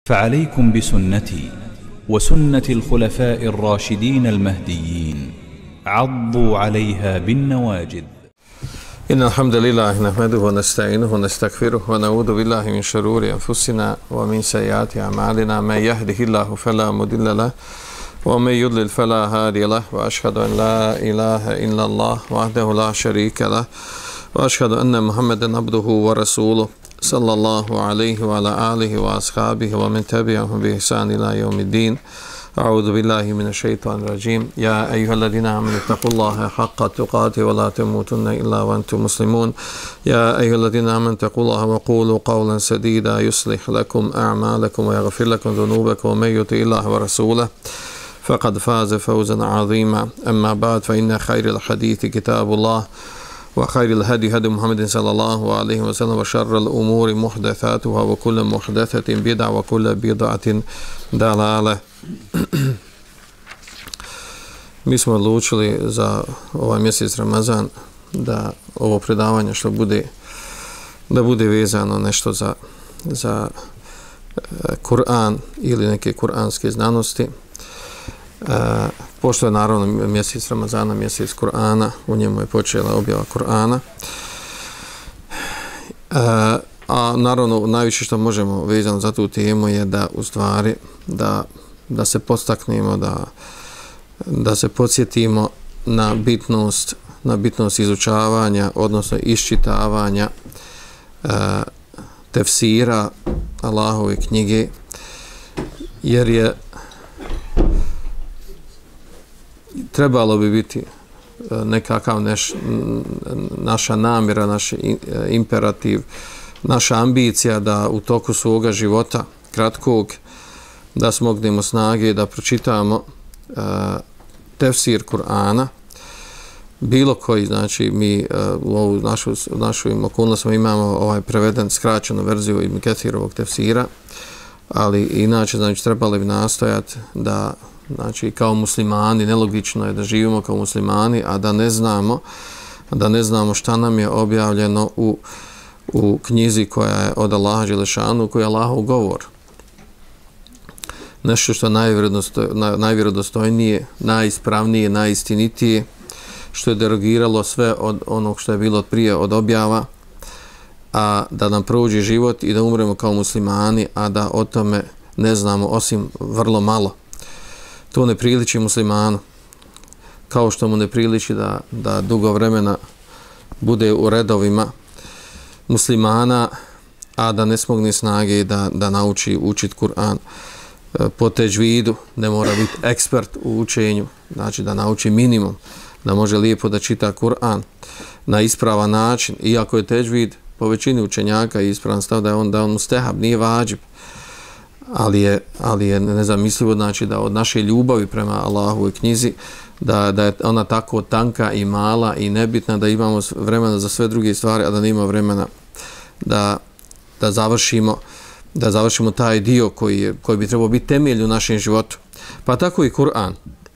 فعليكم بسنتي وسنة الخلفاء الراشدين المهديين عضوا عليها بالنواجذ. إن الحمد لله نحمده ونستعينه ونستغفره ونعوذ بالله من شرور أنفسنا ومن سيئات أعمالنا. من يهده الله فلا مضل له ومن يضلل فلا هادي له وأشهد أن لا إله إلا الله وحده لا شريك له وأشهد أن محمدا عبده ورسوله صلى الله عليه وعلى آله وأصحابه ومن تبعهم بإحسان إلى يوم الدين. أعوذ بالله من الشيطان الرجيم. يا أيها الذين آمنوا اتقوا الله حق تقاته ولا تموتن إلا وأنتم مسلمون. يا أيها الذين آمنوا اتقوا الله وقولوا قولا سديدا يصلح لكم أعمالكم ويغفر لكم ذنوبكم ومن يطع الله ورسوله فقد فاز فوزا عظيما. أما بعد فإن خير الحديث كتاب الله وخير الهدي هدي محمد صلى الله عليه وسلم وشر الأمور محدثاتها وكل محدثة بدعة وكل بدعة ضلالة. Mi smo odlučili za ovaj mjesec Ramazan da ovo predavanje što bude da bude vezano nešto za Kur'an ili neke kuranske znanosti. Pošto je naravno mjesec Ramazana, mjesec Kur'ana, u njemu je počela objava Kur'ana. A naravno najviše što možemo vezano za tu temu je da u stvari da se podstaknemo, da se podsjetimo na bitnost izučavanja, odnosno iščitavanja tefsira Allahove knjige, jer je trebalo bi biti nekakav naša namjera, naš imperativ, naša ambicija da u toku svoga života kratkog da smognemo snage da pročitamo tefsir Kur'ana, bilo koji, znači mi u našoj okolnostima imamo ovaj preveden skraćenu verziju Ibn Kethirovog tefsira, ali inače znači trebali bi nastojati da znači kao muslimani, nelogično je da živimo kao muslimani, a da ne znamo šta nam je objavljeno u knjizi koja je od Allaha dželešanu, koja je Allahov govor. Nešto što je najvjerodostojnije, najispravnije, najistinitije, što je derogiralo sve od onog što je bilo prije od objava, a da nam prođe život i da umremo kao muslimani, a da o tome ne znamo osim vrlo malo. To ne priliči muslimanu, kao što mu ne priliči da dugo vremena bude u redovima muslimana, a da ne smogne snage da nauči učiti Kur'an po teđvidu, ne mora biti ekspert u učenju, znači da nauči minimum, da može lijepo da čita Kur'an na ispravan način, iako je teđvid po većini učenjaka ispravan stav da je on mustehab, nije vađib, ali je nezamislivo, znači da od naše ljubavi prema Allahovoj knjizi, da je ona tako tanka i mala i nebitna da imamo vremena za sve druge stvari, a da nema vremena da završimo taj dio koji bi trebao biti temelj u našem životu. Pa tako i Kur'an.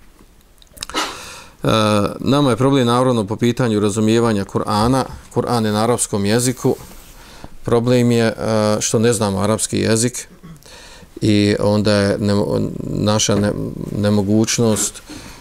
Nama je problem naravno po pitanju razumijevanja Kur'ana. Kur'an je na arapskom jeziku. Problem je što ne znamo arapski jezik i onda je naša nemogućnost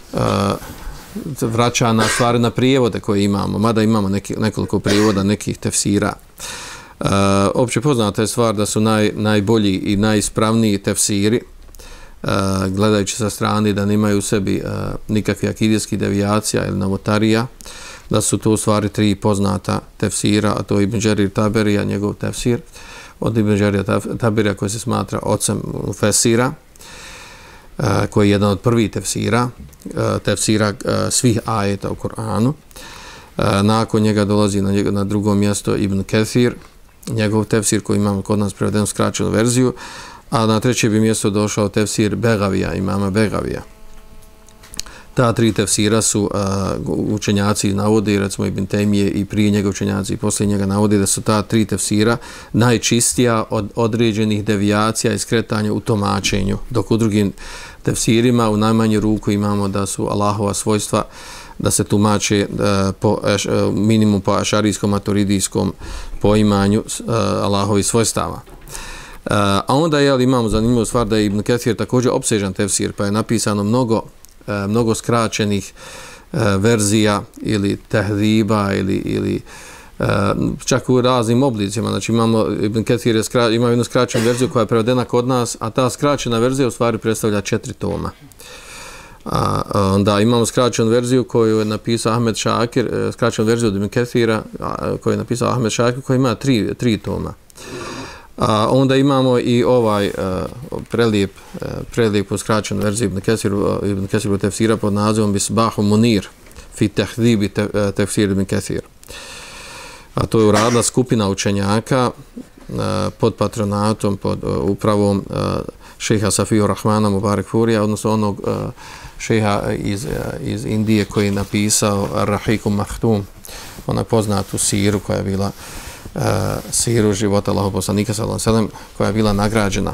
vraća na stvari na prijevode koje imamo, mada imamo nekoliko prijevoda nekih tefsira. Opće poznata je stvar da su najbolji i najispravniji tefsiri, gledajući sa strane da nemaju u sebi nikakve akidijskih devijacija ili novotarija, da su to u stvari tri poznata tefsira, a to je Ibn Đerir Taberija, njegov tefsir, od Ibn Đerira Taberija koji se smatra ocem Fesira, koji je jedan od prvih tefsira svih ajeta u Kur'anu. Nakon njega dolazi na drugo mjesto Ibn Kethir, njegov tefsir koji imamo kod nas prevedenu skraćenu verziju, a na treće bi mjesto došao tefsir Begavija, imama Begavija. Ta tri tefsira su učenjaci navode, recimo Ibn Tejmije i prije njega učenjaci i poslije njega navode da su ta tri tefsira najčistija od određenih devijacija i skretanja u tumačenju, dok u drugim tefsirima u najmanju ruku imamo da su Allahova svojstva da se tumače minimum po ašarijskom maturidijskom poimanju Allahovi svojstava. A onda imamo zanimljivu stvar da je Ibn Kathir također opsežan tefsir, pa je napisano mnogo skraćenih verzija ili tehriba ili čak u raznim oblicima. Znači imamo Ibn Kathir ima jednu skraćenu verziju koja je prevedena kod nas, a ta skraćena verzija u stvari predstavlja 4 toma. Onda imamo skraćenu verziju koju je napisao Ahmed Šakir, skraćenu verziju od Ibn Kathira koju je napisao Ahmed Šakir, koja ima 3 toma. Onda imamo i ovaj prelijepu skraćenu verziju Ibn Kathiru tefsira pod nazivom Misbahu Munir fi tahdibi tefsir Ibn Kathir. A to je uradila skupina učenjaka pod patronatom, pod upravom šeha Safiju Rahmana Mubarak Furija, odnosno onog šeha iz Indije koji je napisao Rahikum Mahtum, onaj poznatu siru koja je bila siru života Allahov poslanika sallallahu alejhi ve sellem, koja je bila nagrađena.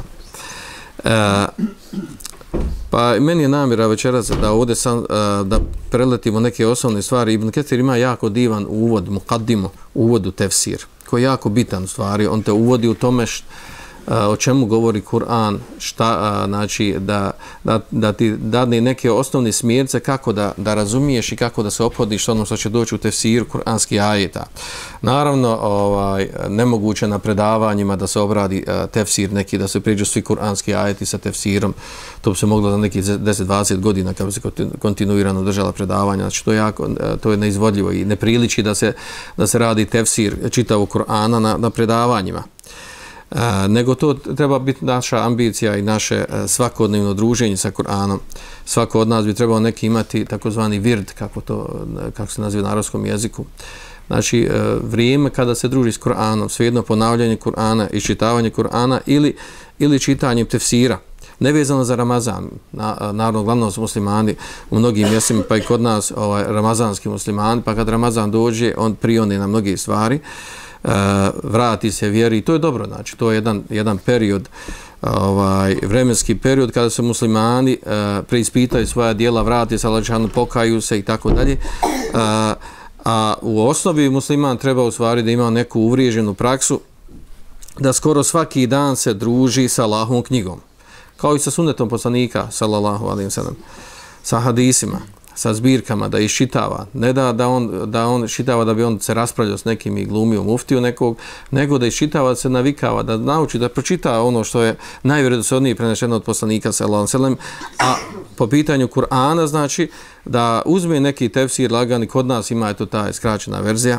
Pa meni je namjera večeras da ovdje da preletimo neke osnovne stvari. Ibn Kathir ima jako divan uvod, muqaddimu, uvod u tefsir, koji je jako bitan u stvari. On te uvodi u tome o čemu govori Kur'an, znači da ti dadne neke osnovne smjernice kako da razumiješ i kako da se ophodiš ono što će doći u tefsiru kur'anskih ajeta. Naravno, nemoguće na predavanjima da se obradi tefsir neki, da se priđu svi kur'anski ajeti sa tefsirom. To bi se moglo za nekih 10-20 godina kad bi se kontinuirano držala predavanja. Znači to je neizvodljivo i ne priliči da se radi tefsir čitavog Kur'ana na predavanjima. Nego to treba biti naša ambicija i naše svakodnevno druženje sa Kur'anom. Svako od nas bi trebao neki imati takozvani vird, kako se naziva na arapskom jeziku. Znači, vrijeme kada se druži s Kur'anom, svejedno ponavljanje Kur'ana, iščitavanje Kur'ana ili čitanjem tefsira. Nevezano za Ramazan, naravno glavno su muslimani u mnogim mjestima, pa i kod nas ramazanski muslimani, pa kad Ramazan dođe, on prioni na mnoge stvari, vrati se vjeri i to je dobro, znači to je jedan period, vremenski period kada se muslimani preispitaju svoja djela, vrati se Allahom, pokaju se i tako dalje. A u osnovi musliman treba u stvari da ima neku uvriježenu praksu da skoro svaki dan se druži sa Allahovom knjigom, kao i sa sunnetom poslanika sallallahu alejhi ve sellem, sa hadisima, sa zbirkama, da iščitava, ne da on iščitava da bi on se raspravljao s nekim i glumio muftiju nekog, nego da iščitava, da se navikava, da nauči, da pročita ono što je najvjerodostojnije prenešeno od poslanika sallallahu alejhi ve sellem, a po pitanju Kur'ana znači da uzme neki tefsir lagani, kod nas ima eto ta skraćena verzija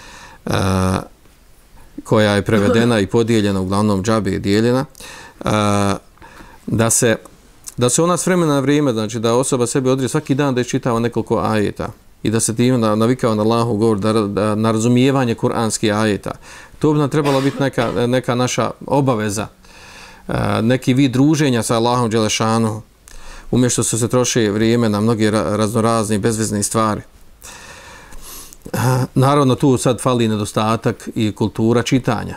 koja je prevedena i podijeljena, uglavnom džabe je dijeljena, da se ona s vremena na vrijeme, znači da osoba sebi odredi svaki dan da iščitava nekoliko ajeta i da se time navikava na Allahov govor, na razumijevanje kuranskih ajeta. To bi nam trebalo biti neka naša obaveza, neki vid druženja sa Allahom dželešanu, umjesto se troši vrijeme na mnoge raznorazne bezvezne stvari. Naravno, tu sad fali nedostatak i kultura čitanja.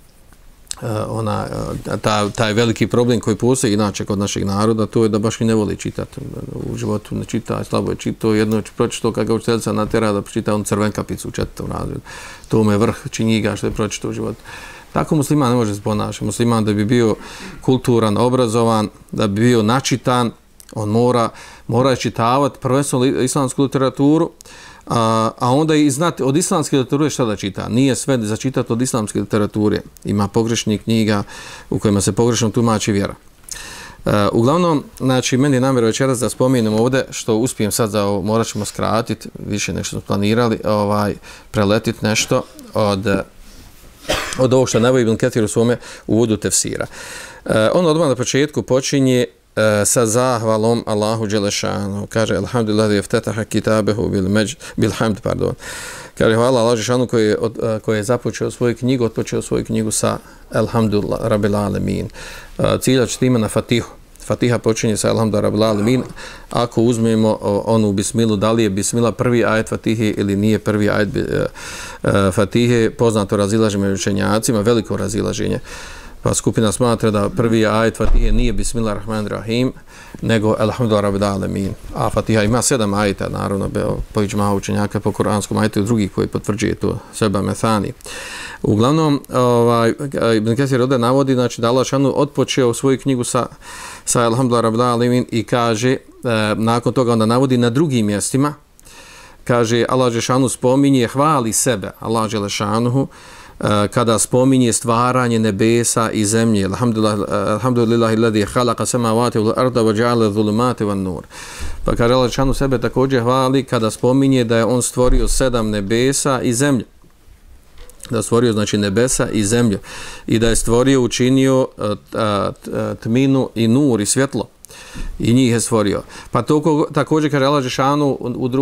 Taj veliki problem koji postoji inače kod našeg naroda, to je da baš i ne voli čitati. U životu ne čita, slabo je čitao, jedno pročitao kad ga učiteljica natjera da pročita on Crvenkapicu u 4. razredu. To mu je vrh činjiga što je pročitao u životu. Tako musliman ne može se ponašati. Musliman da bi bio kulturan, obrazovan, da bi bio načitan, on mora čitavati prvenstveno islamsku literaturu, a onda i znati od islamske literature šta da čita. Nije sve za čitati od islamske literature. Ima pogrešnih knjiga u kojima se pogrešno tumači vjera. Uglavnom, znači, meni je namjera večeras da spomenem ovdje, što uspijem sad za ovo, morat ćemo skratiti, više nešto smo planirali, preletiti nešto od ovog što navodi Ibn Kathir u svome uvodu tefsira. On odmah na početku počinje sa zahvalom Allahu dželešanu. Kaže alhamdulillah iftataha kitabehu bil hamd, pardon. Kaže hvala Allahu dželešanu koji je započeo svoju knjigu, otpočeo svoju knjigu sa alhamdulillah rabbil alamin. Ciljač time na Fatihu. Fatiha počinje sa alhamdulillah rabbil alamin. Ako uzmemo onu bismilu, da li je bismila prvi ajet Fatihe ili nije prvi ajet Fatihe, poznato razilaženje među učenjacima, veliko razilaženje. Pa skupina smatra da prvi ajet Fatihe nije Bismillahirrahmanirrahim, nego Elhamdulillah Rabbil Alamin. A Fatiha ima 7 ajeta, naravno, po iđmau učenjaka, po kuranskom ajetu i drugih koji potvrđuje to seba methani. Uglavnom, Ibn Kesir ovdje navodi, znači, da Allah šanu otpočeo svoju knjigu sa Elhamdulillah Rabbil Alamin i kaže, nakon toga onda navodi na drugim mjestima, kaže, Allah Žešanu spominje, hvali sebe, Allah Želešanuhu, kada spominje stvaranje nebesa i zemlje. Alhamdulillahi alladhi khalaqa samawati wal arda wa ja'ala dhulumati wan nur. Pa kaže Allah Žešanu sebe također hvali kada spominje da je on stvorio 7 nebesa i zemlju. Da je stvorio, znači, nebesa i zemlju. I da je stvorio, učinio tminu i nur i svjetlo. I njih je stvorio. Pa to također kaže Allah Žešanu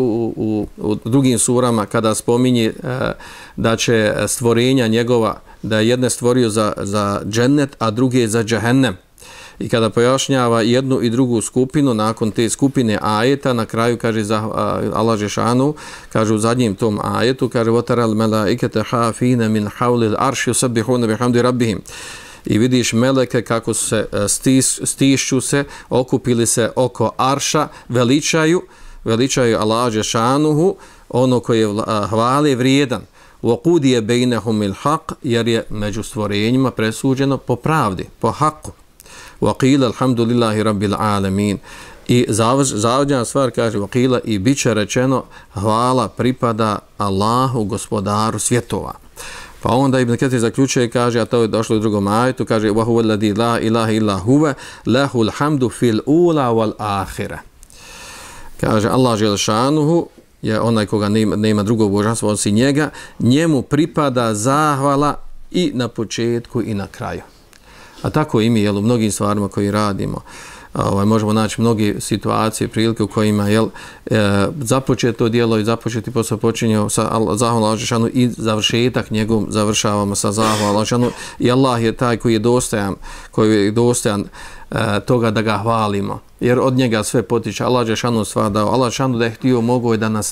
u drugim surama kada spominje da će stvorenja njegova, da je jedne stvorio za džennet, a druge za džehennem. I kada pojašnjava jednu i drugu skupinu, nakon te skupine ajeta, na kraju kaže Allah Žešanu, kaže u zadnjem tom ajetu, kaže وَتَرَ الْمَلَائِكَةَ حَافِينَ مِنْ حَوْلِ الْعَرْشِ يُسَبِّحُونَ بِحَمْدِ رَبِّهِمْ. I vidiš meleke kako se stišću se, okupili se oko arša, veličaju Allah Žešanuhu, ono koje hvali vrijedan. وَقُدِيَ بَيْنَهُمِ الْحَقِّ, jer je među stvorenjima presuđeno po pravdi, po haku. وَقِيلَ الْحَمْدُ لِلَّهِ رَبِّ الْعَالَمِينَ. I zavodnja stvar kaže وَقِيلَ, i bit će rečeno hvala pripada Allahu, gospodaru svjetova. Pa onda Ibn Kesir zaključuje i kaže, a to je došlo u drugom ajetu, kaže وَهُوَ الَّذِي لَا إِلَهَ إِلَّا هُوَ لَهُ الْحَمْدُ فِي الْأُولَى وَالْآخِرَةِ. Kaže Allah Želešanuhu je onaj koga nema drugog božanstva osim njega, njemu pripada zahvala i na početku i na kraju. A tako i mi, u mnogim stvarima koji radimo, možemo naći mnoge situacije, prilike u kojima započeto djelo i započeti posao počinje sa zahvalom Allah Žešanu i završetak njegov završavamo sa zahvalom Allah Žešanu. I Allah je taj koji je dostojan toga da ga hvalimo, jer od njega sve potiče. Allah Žešanu stvar dao. Allah Žešanu da je htio, mogo je da nas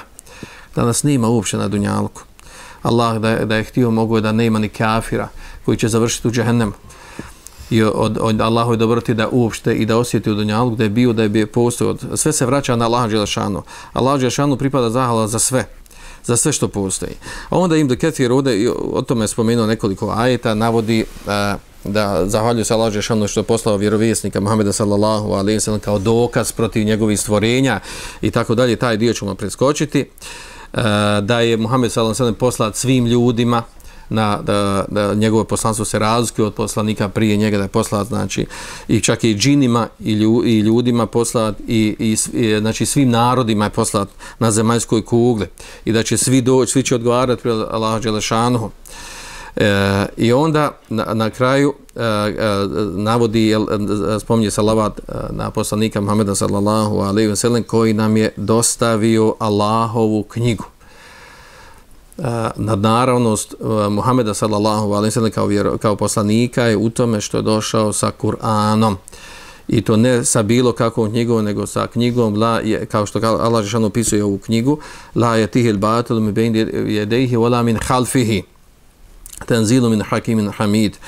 nema uopće na dunjalku. Allah da je htio, mogo je da nema ni kafira koji će završiti u džehennemu. I od Allahove dobroti da uopšte i da osjeti u dunjalu gdje je bio postoj. Sve se vraća na Allah Želešanu. Allah Želešanu pripada zahvala za sve što postoji. A onda Ibn Kesir ovdje, o tome je spomenuo nekoliko ajeta, navodi da zahvaljuju se Allah Želešanu što je poslao vjerovjesnika Muhameda sallallahu alejhi ve sellem kao dokaz protiv njegovih stvorenja i tako dalje. Taj dio ćemo preskočiti. Da je Muhammed sallallahu alejhi ve sellem poslat svim ljudima, da njegovo poslanstvo se razlikuje od poslanika prije njega, da je poslat, znači, i čak i džinima i ljudima poslat i znači svim narodima je poslat na zemaljskoj kugli i da će svi doći, svi će odgovarati pred Allaha Đelešanuhu. I onda na kraju navodi, spominje salavat na poslanika Muhameda sallallahu alejhi ve sellem koji nam je dostavio Allahovu knjigu. Nadnaravnost Muhameda sallallahu alejhi ve sellem kao poslanika je u tome što je došao sa Kur'anom. I to ne sa bilo kakvom knjigom, nego sa knjigom, kao što Allah dželle opisuje ovu knjigu, la yatihil batil min bayni yadayhi wala min khalfihi tanzilu min hakimin hamid.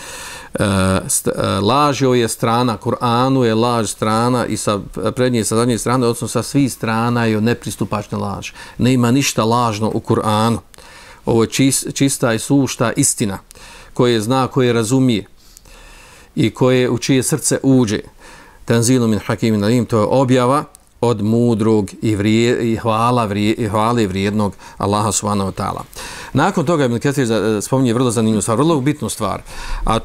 Laž je strana, Kur'anu je laž strana i sa prednje i sa zadnje strane, odnosno sa svih strana je nepristupačna laž. Nema ništa lažno u Kur'anu. Ovo je čista i sušta istina koje zna, koje razumije i koje u čije srce uđe. Tanzilu min hakimin alim, to je objava od mudrog i hvale vrijednog Allaha subhanahu wa ta'ala. Nakon toga Ibn Kesir spominje vrlo zanimljivu stvar, vrlo bitnu stvar, a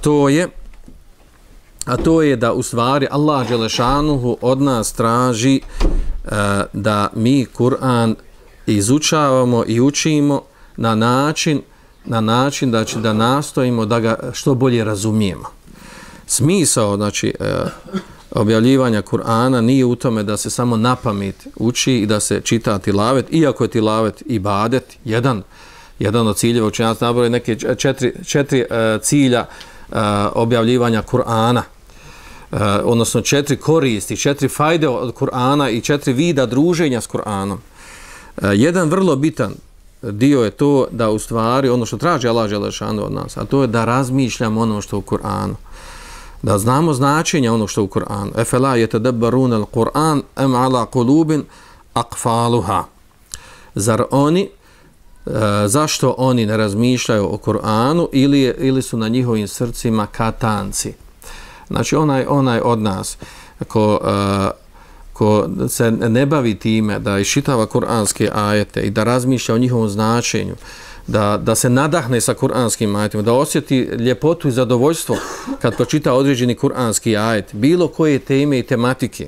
to je da u stvari Allah dželešanuhu od nas traži da mi Kur'an izučavamo i učimo na način da nastojimo da ga što bolje razumijemo. Smisao, znači, objavljivanja Kur'ana nije u tome da se samo na pamet uči i da se čita tilavet, iako je tilavet ibadet, jedan od ciljeva učenjaci nabroje neke četiri cilja objavljivanja Kur'ana, odnosno 4 koristi, 4 fajde od Kur'ana i 4 vida druženja s Kur'anom. Jedan vrlo bitan dio je to da u stvari ono što traži Allah dželešanu od nas, a to je da razmišljamo ono što u Kur'anu, da znamo značenje ono što u Kur'anu. Efela yetadabbaruna al-Qur'an am ala qulubin aqfaluha. Zar oni zašto oni ne razmišljaju o Kur'anu ili su na njihovim srcima katanci. Znači onaj od nas ko se ne bavi time da iščitava kuranske ajete i da razmišlja o njihovom značenju, da se nadahne sa kuranskim ajetima, da osjeti ljepotu i zadovoljstvo kad pročita određeni kuranski ajet, bilo koje teme i tematike,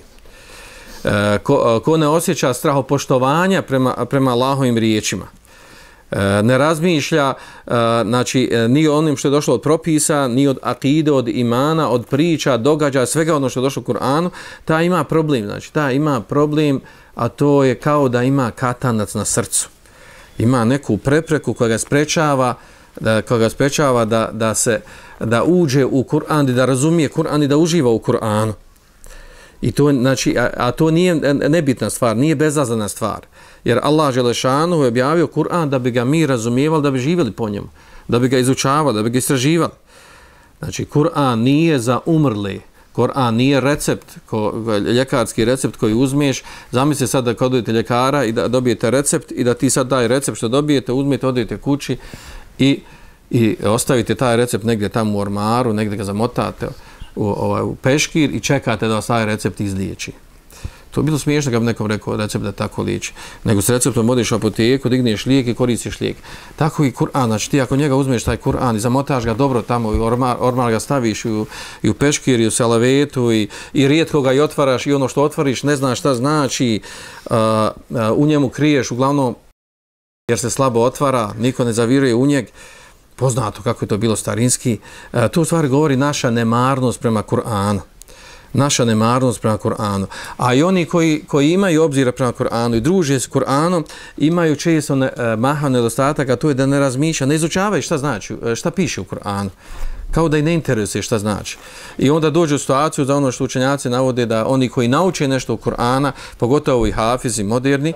ko ne osjeća strahopoštovanja prema Allahovim riječima, ne razmišlja znači, ni o onim što je došlo od propisa, ni od akide, od imana, od priča, događaja, svega ono što je došlo u Kur'anu, ta ima problem. Znači, ta ima problem, a to je kao da ima katanac na srcu. Ima neku prepreku koja ga sprečava da uđe u Kur'an i da razumije Kur'an i da uživa u Kur'anu. I to, znači, a to nije nebitna stvar, nije bezazlena stvar. Jer Allah dželešanu je objavio Kur'an da bi ga mi razumijevali, da bi živjeli po njemu, da bi ga izučavali, da bi ga istraživali. Znači, Kur'an nije za umrli. Kur'an nije recept, ljekarski recept koji uzmeš. Zamislite sad da kad odete ljekara i da dobijete recept i da ti sad taj recept što dobijete, uzmete, odete kući i ostavite taj recept negdje tamo u ormaru, negdje ga zamotate u peškir i čekate da vas taj recept izliječi. To je bilo smiješno kad bi nekom rekao recept da tako liječi. Nego s receptom odeš u apoteku, digneš lijek i koristiš lijek. Tako i Kur'an, znači ti ako njega uzmeš taj Kur'an i zamotaš ga dobro tamo, i ormar ga staviš i u peškir i u salavetu i rijetko ga i otvaraš i ono što otvoriš ne znaš šta znači, u njemu kriješ uglavnom jer se slabo otvara, niko ne zaviruje u njeg, poznato kako je to bilo starinski. To u stvari govori naša nemarnost prema Kur'anu. Naša nemarnost prema Kur'anu. A i oni koji imaju obzira prema Kur'anu i druže s Kur'anom, imaju često mahan nedostatak, a to je da ne razmišlja, ne izučavaju šta znači, šta piše u Kur'anu. Kao da i ne interesuje šta znači. I onda dođe u situaciju za ono što učenjaci navode da oni koji nauče nešto u Kur'ana, pogotovo i hafizi moderni,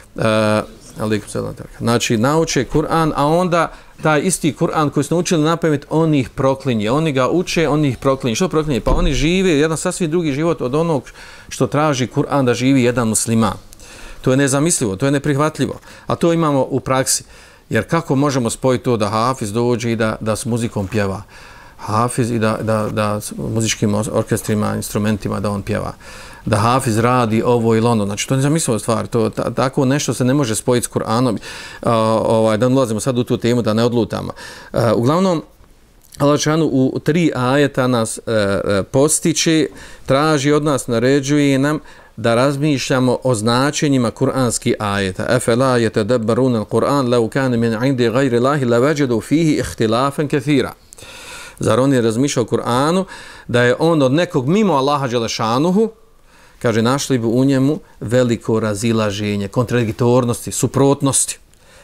znači nauče Kur'an, a onda taj isti Kur'an koji su naučili na pamet, on ih proklinje. Oni ga uče, on ih proklinje. Što proklinje? Pa oni žive jedan sasvim drugi život od onog što traži Kur'an da živi jedan musliman. To je nezamislivo, to je neprihvatljivo. A to imamo u praksi. Jer kako možemo spojiti to da hafiz dođe i da s muzikom pjeva? Hafiz i da s muzičkim orkestrima, instrumentima da on pjeva. Da hafiz radi ovo ili ono. Znači, to je nezamisliva stvar. Tako nešto se ne može spojiti s Kur'anom. Da ne ulazimo sad u tu temu, da ne odlutamo. Uglavnom, Allah dželešanu u 3 ajeta nas postiče, traži od nas, naređuje nam da razmišljamo o značenjima kuranskih ajeta. Efela yetadabbaruna al-Qur'an law kana min 'indi ghayri Allahi lawajadu fihi ikhtilafan kathira. Zar oni razmišljaju o Kur'anu da je on od nekog mimo Allaha dželešanuhu, kaže, našli bi u njemu veliko razilaženje, kontradiktornosti, suprotnosti.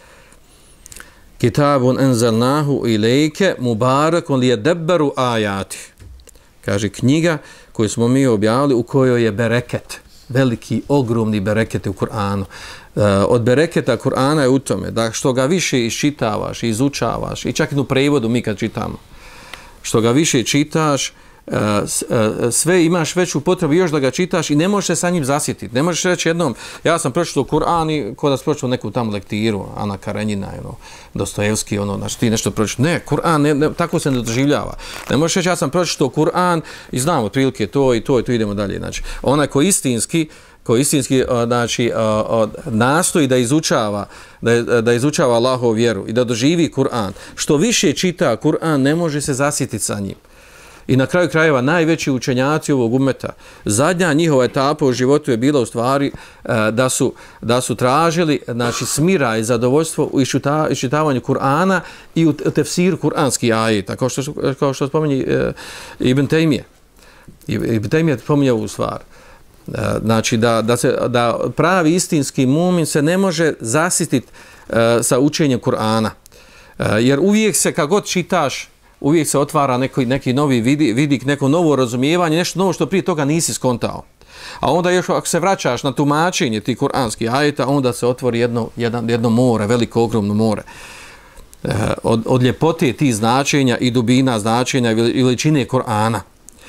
Kitabun enzelnahu ilejke mubarakun liyadabbaru ajati. Kaže, knjiga koju smo mi objavili u kojoj je bereket, veliki, ogromni bereket u Kur'anu. Od bereketa Kur'ana je u tome da što ga više iščitavaš, izučavaš, i čak i u prevodu mi kad čitamo, što ga više čitaš, sve imaš veću potrebu još da ga čitaš i ne možeš se sa njim zasjetiti. Ne možeš reći jednom, ja sam pročitao Kur'an i ko da sam pročitao neku tamo lektiru, Ana Karenjina, Dostojevski, znači ti nešto pročitao. Ne, Kur'an tako se ne doživljava. Ne možeš reći, ja sam pročitao Kur'an i znam otprilike to i to idemo dalje. Znači, onaj koji istinski znači, nastoji da izučava Allahovu vjeru i da doživi Kur'an. Što više čita Kur'an, ne može se zasjetiti sa njim. I na kraju krajeva najveći učenjaci ovog ummeta, zadnja njihova etapa u životu je bila u stvari da su tražili, znači, smira i zadovoljstvo u iščitavanju Kur'ana i u tefsiru kur'anskih ajeta, kao što spominje Ibn Tejmije. Ibn Tejmije spominje ovu stvar. Znači da pravi istinski mumin se ne može zasititi sa učenjem Kur'ana. Jer uvijek se, kad god čitaš, uvijek se otvara neki novi vidik, neko novo razumijevanje, nešto novo što prije toga nisi skontao. A onda još ako se vraćaš na tumačenje tih kuranskih ajeta, onda se otvori jedno more, veliko, ogromno more. Od ljepote tih značenja i dubina značenja i veličine Kur'ana.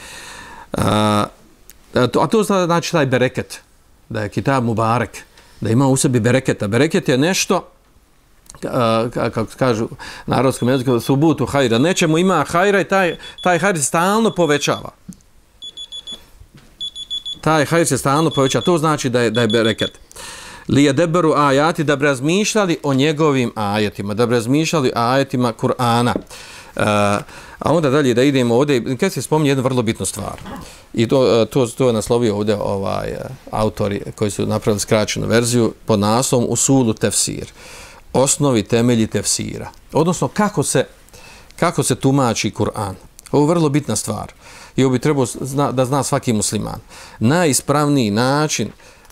A to znači taj bereket, da je kitab mubarek, da ima u sebi bereketa. Bereket je nešto, kako kažu narodskom jeziku, subutu hajra. Nečemu ima hajra i taj hajr se stalno povećava. Taj hajr se stalno povećava. To znači da je bereket. Li je deberu ajati, da bi razmišljali o njegovim ajetima, da bi razmišljali o ajetima Kur'ana. A onda dalje da idemo ovdje, kad se spominje jednu vrlo bitnu stvar. I to je naslovio ovdje autori koji su napravili skraćenu verziju pod naslovom Usulu tefsir. Osnovi, temelji tefsira. Odnosno kako se tumači Kur'an. Ovo je vrlo bitna stvar. I ovo bi trebao da zna svaki musliman. Najispravniji način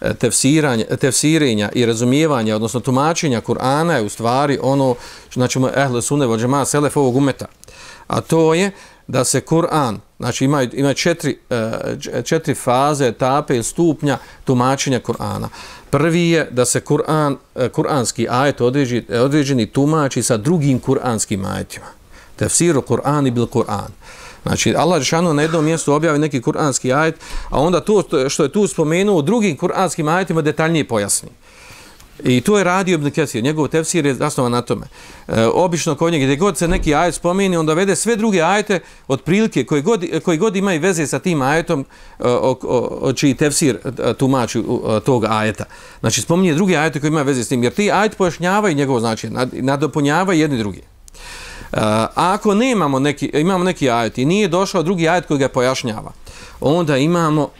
tefsirenja i razumijevanja, odnosno tumačenja Kur'ana je u stvari ono, znači ehle sunne vel džemat selef ovog umeta. A to je da se Kur'an, znači ima četiri faze, etape ili stupnja tumačenja Kur'ana. Prvi je da se kur'anski ajet određeni tumači sa drugim kur'anskim ajetima. Tefsiru Kur'an bil Kur'an. Znači, Allah dželešanu na jednom mjestu objavi neki kur'anski ajet, a onda to što je tu spomenuo u drugim kur'anskim ajetima detaljnije pojasni. I to je radio Ibn Kesir, njegov tefsir je zasnovan na tome. Obično kod njega, gdje god se neki ajet spomeni, onda vede sve druge ajete otprilike koji god imaju veze sa tim ajetom čiji tefsir tumači tog ajeta. Znači, spominje druge ajete koji imaju veze s tim, jer ti ajet pojašnjavaju njegovo značenje, nadopunjavaju jedni drugi. A ako imamo neki ajet i nije došao drugi ajet koji ga pojašnjava, onda imamo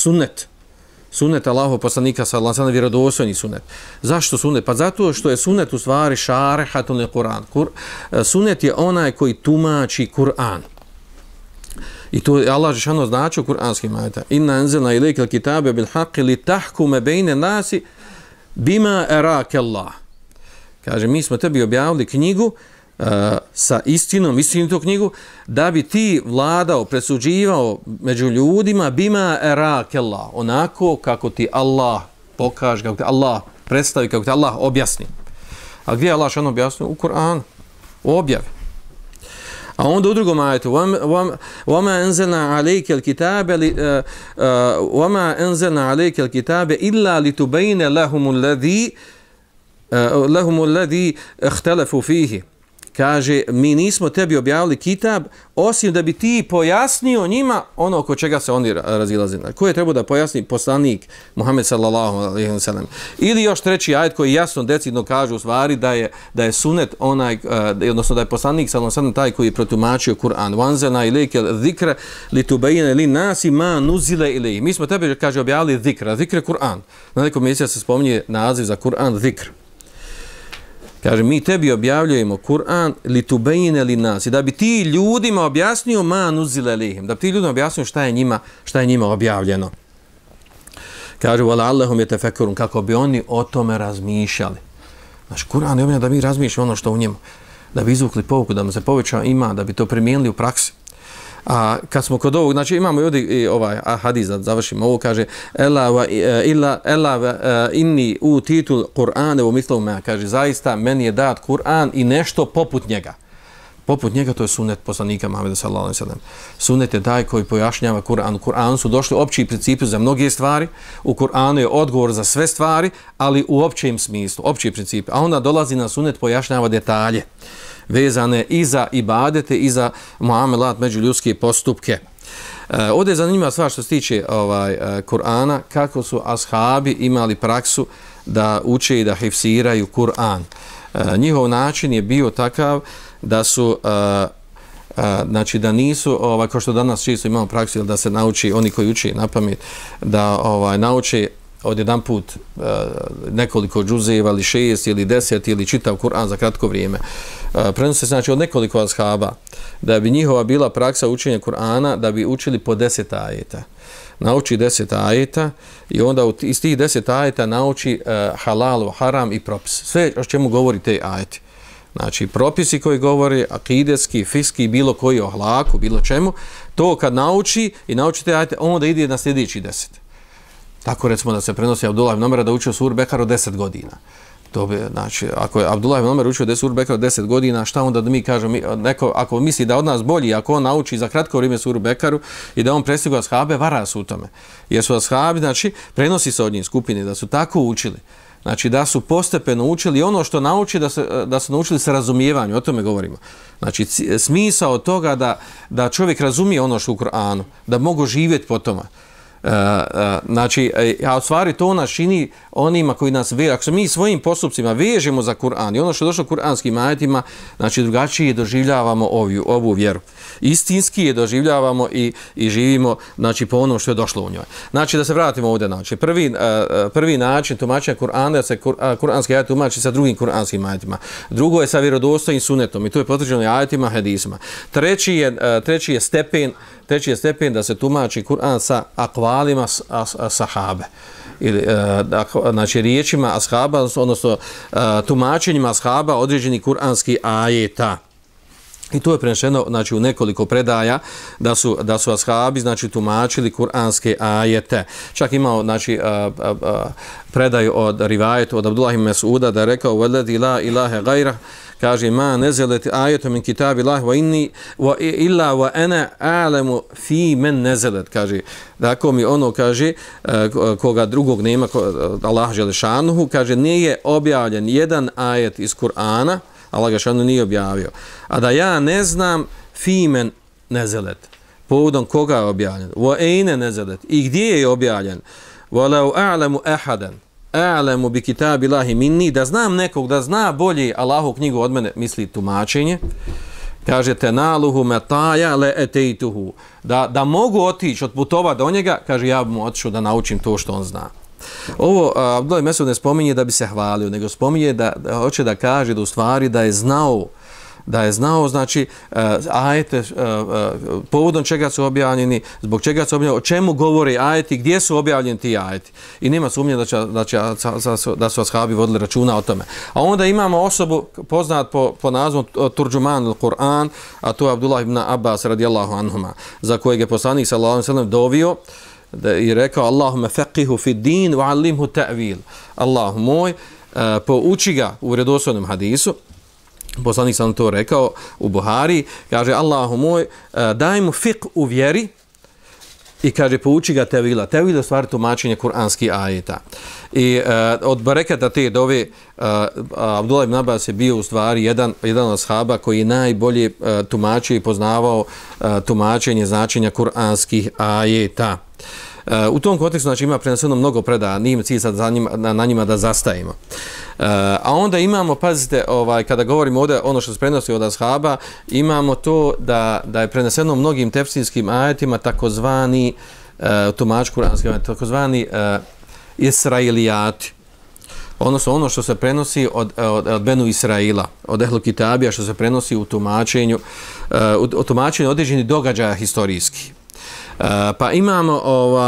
sunnet Allahov poslanika sallallahu alejhi ve sellem, vjerodostojni sunnet. Zašto sunnet? Pa zato što je sunnet u stvari šarihatun lil Kur'an. Sunnet je onaj koji tumači Kur'an. I to je Allah dželle znači u kuranskim ajetima. Inna anzalna ilejkel kitabe bil haqqi li tahkume bejne nasi bima araka Allah. Kaže, mi smo tebi objavili knjigu sa istinom, istinitu knjigu, da bi ti vladao, presuđivao među ljudima bima erake Allah, onako kako ti Allah pokaže, kako ti Allah predstavi, kako ti Allah objasni. A gdje je Allah što objasnio? U Kur'anu, u objavi. A onda u drugom ajetu وَمَا أَنزَلْنَا عَلَيْكَ الْكِتَابَ وَمَا أَنزَلْنَا عَلَيْكَ الْكِتَابَ إِلَّا لِتُبَيْنَ لَهُمُ الَّذِي اخْتَلَفُوا فِيهِ. Kaže, mi nismo tebi objavili kitab, osim da bi ti pojasnio njima ono oko čega se oni razilaze. Ko je trebao da pojasni? Poslanik Muhammed sallallahu alejhi ve sellem. Ili još treći ajet koji jasno, decidno kaže u stvari da je sunnet onaj, odnosno da je poslanik sallallahu alejhi ve sellem taj koji je protumačio Kur'an. Wanzalna ilayka dhikra litubayyana lin-nasi ma nuzila ilayhi. Mi smo tebi, kaže, objavili zikr. Zikr je Kur'an. Na nekom mjestu se spominje naziv za Kur'an zikr. Kaže, mi tebi objavljujemo Kur'an litubayina lin-nas, da bi ti ljudima objasnio ma nuzila ilayhim, da bi ti ljudima objasnio šta je njima objavljeno. Kaže, wala'allahum yatafakkarun, kako bi oni o tome razmišljali. Znači, Kur'an je objavljen da mi razmišljamo ono što u njemu, da bi izvukli pouku, da mu se poveća ima, da bi to primijenili u praksi. A kad smo kod ovog, znači imamo ovdje ovaj hadis, da završimo ovo, kaže inni utitul Kur'ane u mislu me, kaže, zaista meni je dat Kur'an i nešto poput njega. Poput njega to je sunnet poslanika Muhameda sallallahu alejhi ve sellem. Sunnet je taj koji pojašnjava Kur'an. U Kur'anu su došli opći principi za mnoge stvari, u Kur'anu je odgovor za sve stvari, ali u općem smislu, opći principi. A onda dolazi na sunnet, pojašnjava detalje vezane i za ibadete i za muamelat, međuljudske postupke. Ovdje je zanimljiva stvar što se tiče Kur'ana, kako su ashabi imali praksu da uče i da hifsiraju Kur'an. Njihov način je bio takav da su znači da nisu, kao što danas čisto imamo praksu, da se nauči, oni koji uče na pamet, da nauče odjedan put nekoliko džuzeva ili 6 ili 10 ili čitav Kur'an za kratko vrijeme. Prenose znači od nekoliko ashaba da bi njihova bila praksa učenja Kur'ana da bi učili po 10 ajeta. Nauči 10 ajeta i onda iz tih 10 ajeta nauči halal, haram i propis. Sve o čemu govori te ajeti. Znači propisi koji govori akideski, fiski, bilo koji o hlaku, bilo čemu, to kad nauči i nauči te ajete, onda ide na sljedeći 10. Tako recimo da se prenosi Abdullah ibn Omer da učio suru Bekara 10 godina. To bi, znači, ako je Abdullah ibn Omer učio suru Bekara 10 godina, šta onda da mi kažemo, neko, ako misli da od nas bolji, ako on nauči za kratko vrijeme suru Bekaru i da on prestigao ashabe, vara su u tome. Jer su ashabi, znači, prenosi se od njih skupine, da su tako učili. Znači, da su postepeno učili ono što nauči, da su naučili sa razumijevanjem, o tome govorimo. Znači, smisao toga da čovjek razumije ono što u Kur'anu, da mogu živjeti po tome. Znači, a u stvari to nas čini onima koji nas vežu. Ako se mi svojim postupcima vežemo za Kur'an i ono što je došlo kur'anskim ajetima, znači drugačije doživljavamo ovu vjeru. Istinski je doživljavamo i živimo, znači, po onom što je došlo u njoj. Znači, da se vratimo ovdje, znači, prvi način tumačenja Kur'ana da se kur'anski ajet tumači sa drugim kur'anskim ajetima. Drugo je sa vjerodostojnim sunetom i to je potvrđeno ajetima, hadisima. Treći je stepen da se tumači Kur'an sa akvalima sahabe. Ili, znači riječima ashaba, odnosno tumačenjima ashaba određenih kur'anskih ajeta. I to je prenešeno, znači, u nekoliko predaja da su ashabi, znači, tumačili kuranske ajete. Čak imao, znači, predaju od rivajetu od Abdullah ibn Mas'uda da je rekao وَلَّذِي لَا إِلَهَ غَيْرَهُ, kaže ma nezelet ajetu min kitabillahi wa inni wa illa wa ana a'lamu fi man nezelet, kaže, tako mi ono, kaže, koga drugog nema, Allah dželešanuhu, kaže, nije objavljen jedan ajet iz Kur'ana, Allah ga šanu nije objavio, a da ja ne znam fi men nezelet, povodom koga je objavljen, wa ayna nezelet, i gdje je objavljen, walau a'lamu ahadan a'lamu bi kitabillahi minni, da znam nekog da zna bolje Allahu knjigu od mene, misli tumačenje, kaže tenaluhu mataja le etejtuhu, da mogu otići od putova do njega, kaže, ja bi mu otišao da naučim to što on zna. Ovo Abdullah ibn Mas'ud ne spominje da bi se hvalio, nego spominje da hoće da kaže da u stvari da je znao, znači, ajete, povodom čega su objavljeni, zbog čega su objavljeni, o čemu govori ajeti, gdje su objavljeni ti ajeti. I nema sumnje da su ashabi vodili računa o tome. A onda imamo osobu poznat po nazvom Turđuman al-Quran, a to je Abdullah ibn Abbas radijallahu anhuma, za kojeg je poslanik sallallahu alejhi ve sellem dovio i rekao Allahumme faqihu fi din wa allimhu ta'wil. Allahu moj, pouči ga u vjerodostojnom hadisu. Poslanik sam to rekao u Buhari, kaže, Allahu moj, daj mu fiqh u vjeri i kaže, pouči ga tevila. Tevila je stvari tumačenje kuranskih ajeta. I od barekata te dove Abdullah ibn Abbas je bio u stvari jedan od ashaba koji najbolje tumačio i poznavao tumačenje značenja kuranskih ajeta. U tom kontekstu, znači, ima preneseno mnogo predaja, nije cilj sad na njima da zastajemo. A onda imamo, pazite, kada govorimo ovdje ono što se prenosi od ashaba, imamo to da je preneseno mnogim tefsirskim ajetima takozvani tumač kuranski, takozvani Israilijati. Odnosno ono što se prenosi od Benu Israila, od Ehlu Kitabija, što se prenosi u tumačenju određenih događaja historijskih. Pa imamo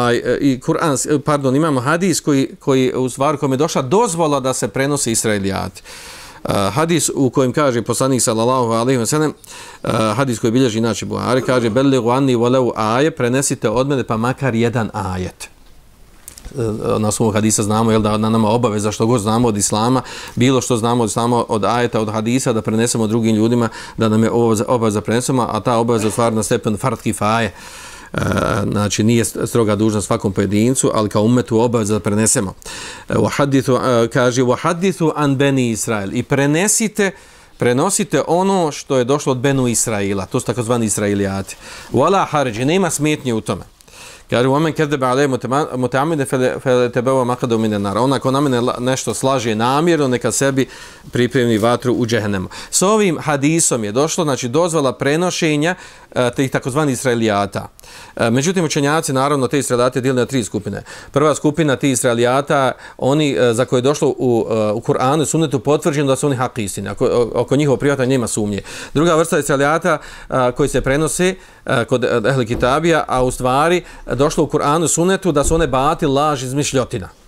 imamo hadis koji u stvari kome je došla dozvola da se prenose Israilijati. Hadis u kojem kaže poslanik sallallahu alejhi ve sellem, hadis koji bilježi inače Buhari, kaže bellighu anni walau aje, prenesite od mene pa makar jedan ajet. Na osnovu hadisa znamo, jel, da na nama obaveza što god znamo od islama, bilo što znamo od islama, od ajeta, od hadisa, da prenesemo drugim ljudima, da nam je obaveza prenesemo, a ta obaveza je stvar na stepen fard kifaje. Znači nije stroga dužnost svakom pojedincu, ali kao umetu obaveza da prenesemo. Kaže wahadithu an bani Israil, i prenosite ono što je došlo od Benu Israila, to su takozvani Israilijati. Wala haraj, nema smetnje u tome. Kaže omen kedebe alej mutaamide feletebewa maqadu minan nar. Ona ko na mene nešto slaže namjerno, neka sebi pripremi vatru u džehennemu. S ovim hadisom je došlo, znači, dozvola prenošenja tih takozvanih Israilijata. Međutim, učenjaci naravno te Israilijate dijeli na tri skupine. Prva skupina tih Israilijata, oni za koje je došlo u Kur'anu i sunnetu potvrđeno da su oni hak istine. Oko njihovog prihvatanja nema sumnje. Druga vrsta Israilijata koji se prenose kod Ehli Kitabija, a u stvari došlo u Kur'anu i sunnetu da su one batil, laž, izmišljotina.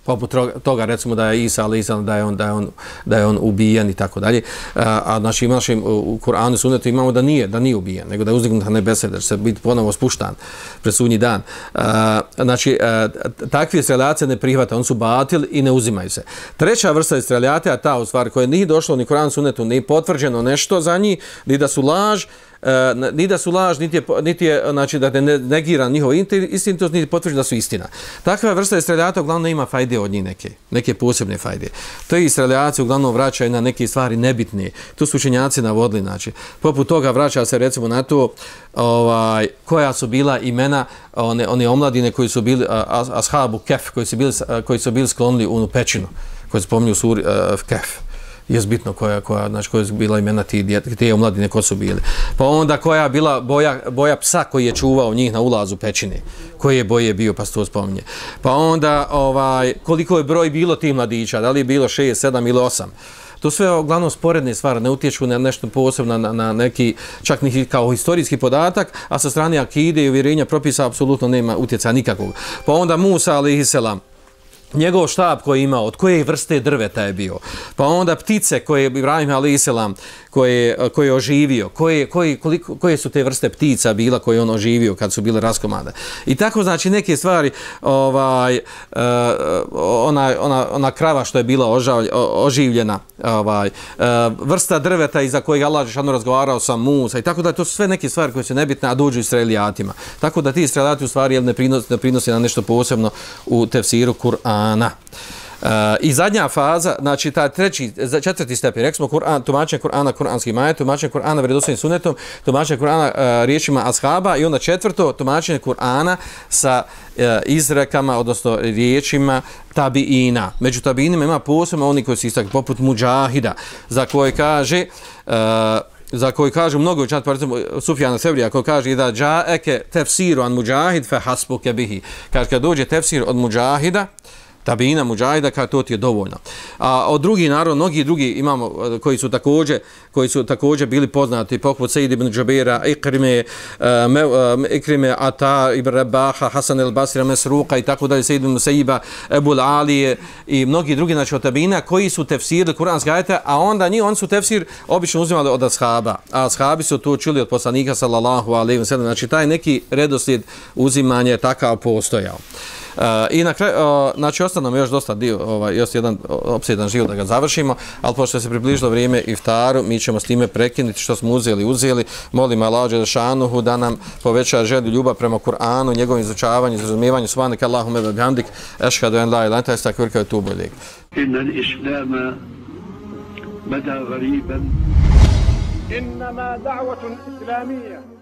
poput toga recimo da je Isa alejhi selam da je on ubijen i tako dalje. A našim u Kur'anu i Sunnetu imamo da nije ubijen, nego da je uzdignut na nebesa, da će se biti ponovo spuštan pred sudnji dan. Znači takve istreljacije ne prihvata, on su batil i ne uzimaju se. Treća vrsta istreljacija je ta u stvari koja nije došlo ni Kur'an Sunnetu, ni potvrđeno nešto za njih, ni da su laž, niti je znači da ne negira njihovu istinitost, niti potvrđeno da su istina. Takva vrsta istreljacija uglavnom ima fajde od njih neke posebne fajde. To je istreljacija uglavnom vraćaju na neke stvari nebitne. Tu su učenjaci navodili, znači poput toga vraća se recimo na to koja su bila imena one omladine koji su bili ashabu Kef, koji su bili sklonili u pećinu, koji se spominju u suri Kef. Je bitno koja su bila imena te omladine ko su bili. Pa onda koja je bila boja psa koji je čuvao njih na ulazu pećine, koje je boje bio, pa se to spominje. Pa onda koliko je broj bilo tih mladića, da li je bilo 6, 7 ili 8. To sve uglavnom sporedne stvari, ne utječu na nešto posebno, na neki, čak ni kao historijski podatak, a sa strane akide i uvjerenja propisa apsolutno nema utjecaja nikakvog. Pa onda Musa alejhi selam, njegov štab koji je imao, od koje vrste drveta je bio, pa onda ptice koje je Ibrahim alejhi selam koje je oživio, koje su te vrste ptica bila koje on oživio kad su bile raskomane. I tako znači neke stvari, ona krava što je bila oživljena, vrsta drveta iza kojeg Allah dželle razgovarao sa Musa i tako da to su sve neke stvari koje su nebitne, a dođu istrelijatima. Tako da ti istrelijati u stvari ne prinose na nešto posebno u tefsiru Kur'ana. I zadnja faza, znači taj četvrti stepen, rekli smo tumačenje Kur'ana kuranskim ajetom, tumačenje Kur'ana vjerodostojnim sunnetom, tumačenje Kur'ana riječima ashaba i onda četvrto tumačenje Kur'ana sa izrekama, odnosno riječima tabiina. Među tabiinima ima posebno oni koji su istakli, poput Mudžahida, za koji kažu mnogo učenjaka, pa recimo Sufjana Sevrija, koji kaže da džaeke tefsiru an Mudžahid fe hasbuke bihi. Kaže kad dođe tefsir od Mudžahida, tabiina Mudžahida, kao to ti je dovoljno. A od drugih naroda, mnogi drugi imamo koji su također bili poznati, poput Sejid ibn Džabera, Ikrime, Ata ibn Rabaha, Hasan el-Basri, Mesruka i tako dalje, Sejid ibn Musaiba, Ebul Alije i mnogi drugi, znači od tabiina koji su tefsirili kuranske ajete, a onda oni su tefsir obično uzimali od ashaba. A ashabi su to čuli od poslanika sallallahu alejhi ve sellem, znači taj neki redoslijed uzimanja je takav postojao. I na kraju, znači ostane nam još dosta dio, još jedan opsedan život da ga završimo, ali pošto se približilo vrijeme iftaru, mi ćemo s time prekinuti što smo uzeli. Molim Allah dželle šanuhu da nam poveća želju, ljubav prema Kur'anu, njegovom izučavanju, izumijevanju. Subhanak Allahumma wa bihamdik, ešhadu an la ilaha illa anta, estagfiruka wa etubu ilejk. Innal islama bada ghariban. Innama da'watun islamiyya